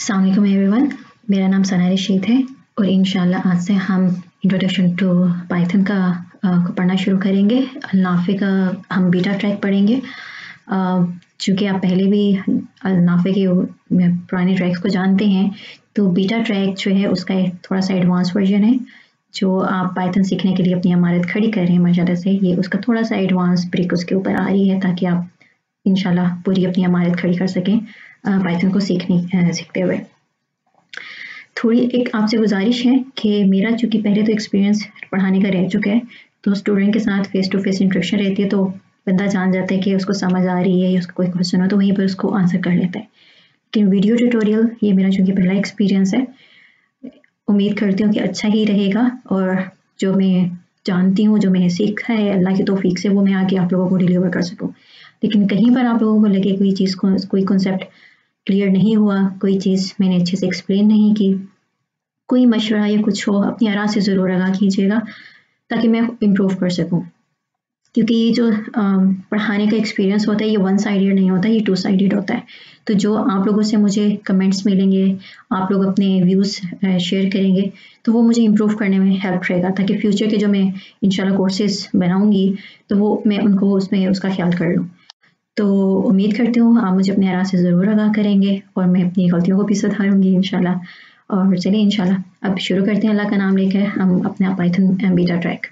अस्सलाम वालेकुम एवरीवन, मेरा नाम सना रशीद है और इंशाल्लाह आज से हम इंट्रोडक्शन टू पाइथन का पढ़ना शुरू करेंगे। अल-नाफ़े का हम बीटा ट्रैक पढ़ेंगे। चूँकि आप पहले भी अल-नाफ़े के पुराने ट्रैक्स को जानते हैं, तो बीटा ट्रैक जो है उसका एक थोड़ा सा एडवांस वर्जन है जो आप पाइथन सीखने के लिए अपनी अमारत खड़ी कर रहे हैं माशाल्लाह से। ये उसका थोड़ा सा एडवांस ब्रिक उसके ऊपर आ रही है ताकि आप इंशाल्लाह पूरी अपनी अमारत खड़ी कर सकें पाइथन को सीखते हुए। थोड़ी एक आपसे गुजारिश है कि मेरा चूँकि पहले तो एक्सपीरियंस पढ़ाने का रह चुका है, तो स्टूडेंट के साथ फेस टू फेस इंटरेक्शन रहती है तो बंदा जान जाता है कि उसको समझ आ रही है या उसका कोई क्वेश्चन हो तो वहीं पर उसको आंसर कर लेता है। लेकिन वीडियो ट्यूटोरियल ये मेरा चूँकि पहला एक्सपीरियंस है, उम्मीद करती हूँ कि अच्छा ही रहेगा और जो मैं जानती हूँ, जो मैंने सीखा है अल्लाह की तौफीक से, वो मैं आगे आप लोगों को डिलीवर कर सकूँ। लेकिन कहीं पर आप लोगों को लगे कोई चीज़ को कोई कॉन्सेप्ट क्लियर नहीं हुआ, कोई चीज़ मैंने अच्छे से एक्सप्लेन नहीं की, कोई मशवरा या कुछ हो, अपनी आरा से ज़रूर आगाह कीजिएगा ताकि मैं इम्प्रूव कर सकूं। क्योंकि ये जो पढ़ाने का एक्सपीरियंस होता है ये वन साइडेड नहीं होता, ये टू साइडेड होता है। तो जो आप लोगों से मुझे कमेंट्स मिलेंगे, आप लोग अपने व्यूज़ शेयर करेंगे, तो वो मुझे इम्प्रूव करने में हेल्प रहेगा ताकि फ्यूचर के जो मैं इंशाल्लाह कोर्सेज बनाऊँगी तो वो मैं उनको उसमें उसका ख्याल कर लूँ। तो उम्मीद करती हूँ आप मुझे अपने आरा से ज़रूर आगाह करेंगे और मैं अपनी गलतियों को भी सुधारूँगी इंशाल्लाह। और चलिए इंशाल्लाह अब शुरू करते हैं अल्लाह का नाम लेकर हम अपना Python beta track.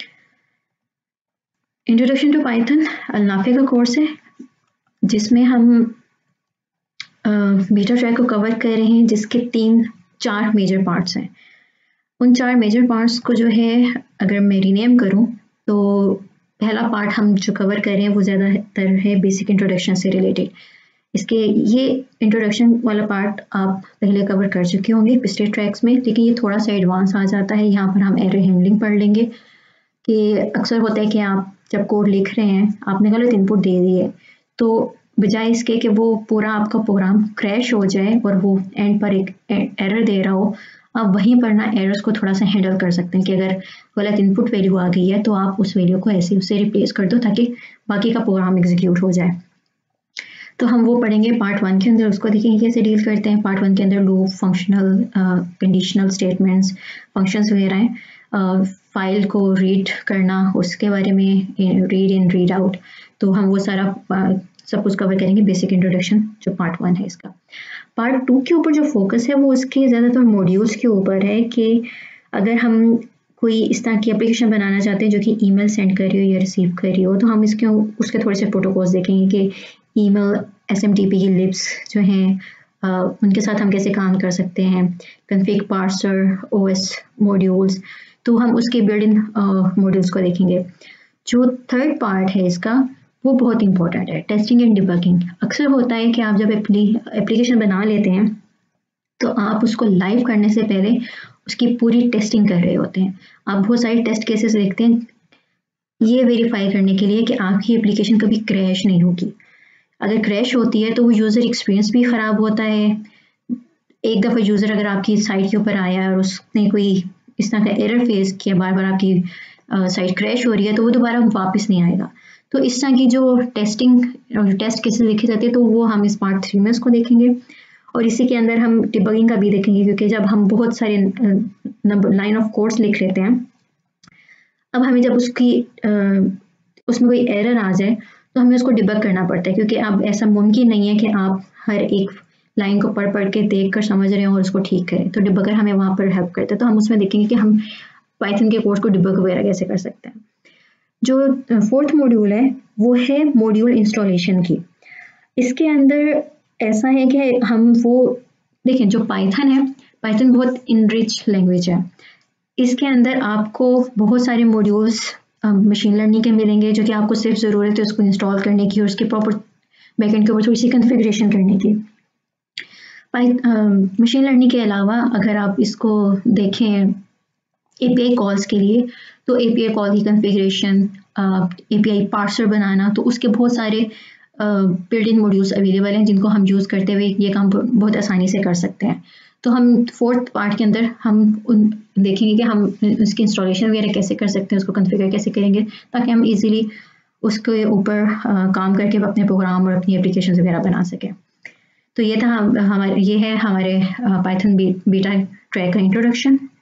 Introduction to Python AlNafi का कोर्स है जिसमें हम बीटा ट्रैक को कवर कर रहे हैं, जिसके 4 मेजर पार्ट्स हैं। उन 4 मेजर पार्ट्स को जो है अगर मैं रीनेम करूँ तो पहला पार्ट हम जो कवर कर रहे हैं वो ज़्यादातर है बेसिक इंट्रोडक्शन से रिलेटेड। इसके ये इंट्रोडक्शन वाला पार्ट आप पहले कवर कर चुके होंगे पिछले ट्रैक्स में, लेकिन ये थोड़ा सा एडवांस आ जाता है। यहाँ पर हम एरर हैंडलिंग पढ़ लेंगे कि अक्सर होता है कि आप जब कोड लिख रहे हैं, आपने गलत इनपुट दे दी है, तो बजाय इसके कि वो पूरा आपका प्रोग्राम क्रैश हो जाए और वो एंड पर एक एरर दे रहा हो, आप वहीं पर ना एरर्स को थोड़ा सा हैंडल कर सकते हैं कि अगर गलत इनपुट वैल्यू आ गई है तो आप उस वैल्यू को ऐसे उससे रिप्लेस कर दो ताकि बाकी का प्रोग्राम एग्जीक्यूट हो जाए। तो हम वो पढ़ेंगे पार्ट 1 के अंदर, उसको देखेंगे कैसे डील करते हैं। पार्ट 1 के अंदर loop, functional, conditional statements, functions वगैरह हैं। फाइल को रीड करना, उसके बारे में रीड इन रीड आउट, तो हम वो सारा सब कुछ कवर करेंगे। बेसिक इंट्रोडक्शन जो पार्ट 1 है इसका। पार्ट 2 के ऊपर जो फोकस है वो उसके ज़्यादातर मॉड्यूल्स के ऊपर है कि अगर हम कोई इस तरह की एप्लीकेशन बनाना चाहते हैं जो कि ईमेल सेंड कर रही हो या रिसीव कर रही हो, तो हम उसके थोड़े से प्रोटोकॉल्स देखेंगे कि ईमेल SMTP की लिब्स जो हैं उनके साथ हम कैसे काम कर सकते हैं, कॉन्फ़िग पार्सर, OS मॉड्यूल्स, तो हम उसके बिल्ड इन मॉड्यूल्स को देखेंगे। जो थर्ड पार्ट है इसका वो बहुत इंपॉर्टेंट है, टेस्टिंग एंड डिबगिंग। अक्सर होता है कि आप जब एप्लीकेशन बना लेते हैं तो आप उसको लाइव करने से पहले उसकी पूरी टेस्टिंग कर रहे होते हैं। आप बहुत सारे टेस्ट केसेस देखते हैं ये वेरीफाई करने के लिए कि आपकी एप्लीकेशन कभी क्रैश नहीं होगी। अगर क्रैश होती है तो वो यूज़र एक्सपीरियंस भी ख़राब होता है। एक दफ़ा यूज़र अगर आपकी साइट के ऊपर आया और उसने कोई इस तरह का एरर फेस किया, बार बार आपकी साइट क्रैश हो रही है, तो वो दोबारा वापस नहीं आएगा। तो इस तरह की जो टेस्टिंग और टेस्ट केसेस लिखे जाते हैं तो वो हम इस पार्ट 3 में उसको देखेंगे। और इसी के अंदर हम डिबगिंग का भी देखेंगे, क्योंकि जब हम बहुत सारे लाइन ऑफ कोड्स लिख लेते हैं, अब हमें जब उसमें कोई एरर आ जाए तो हमें उसको डिबग करना पड़ता है, क्योंकि अब ऐसा मुमकिन नहीं है कि आप हर एक लाइन को पढ़ के देख कर समझ रहे हो और उसको ठीक करें। तो डिबगर हमें वहाँ पर हेल्प करता है। तो हम उसमें देखेंगे कि हम पाइथन के कोड को डिबग वगैरह कैसे कर सकते हैं। जो फोर्थ मॉड्यूल है वो है मॉड्यूल इंस्टॉलेशन की। इसके अंदर ऐसा है कि हम वो देखें, जो पाइथन है, पाइथन बहुत इनरिच लैंग्वेज है। इसके अंदर आपको बहुत सारे मॉड्यूल्स मशीन लर्निंग के मिलेंगे जो कि आपको सिर्फ ज़रूरत है उसको इंस्टॉल करने की और उसके प्रॉपर बैकएंड के ऊपर थोड़ी सी कॉन्फ़िगरेशन करने की। मशीन लर्निंग के अलावा अगर आप इसको देखें API कॉल्स के लिए, तो API कॉल की कॉन्फ़िगरेशन, API पार्सर बनाना, तो उसके बहुत सारे बिल्ट इन मॉड्यूल्स अवेलेबल हैं जिनको हम यूज़ करते हुए ये काम बहुत आसानी से कर सकते हैं। तो हम फोर्थ पार्ट के अंदर हम देखेंगे कि हम उसकी इंस्टॉलेशन वगैरह कैसे कर सकते हैं, उसको कॉन्फ़िगर कैसे करेंगे ताकि हम इजीली उसके ऊपर काम करके अपने प्रोग्राम और अपनी एप्लीकेशन वगैरह बना सकें। तो ये था हमारे ये है हमारे पाइथन बीटा ट्रैक का इंट्रोडक्शन।